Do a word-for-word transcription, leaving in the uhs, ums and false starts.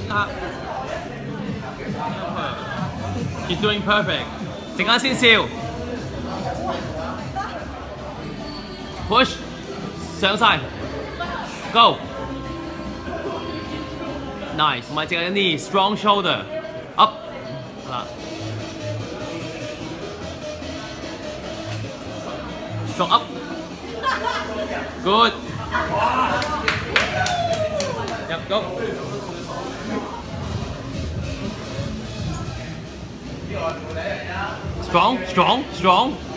下。He's doing perfect。陣間先笑。Push， 上晒 ，Go。Nice， 同埋淨係啲 strong shoulder，up， 係啦 ，strong up，good， 入 go， strong strong strong。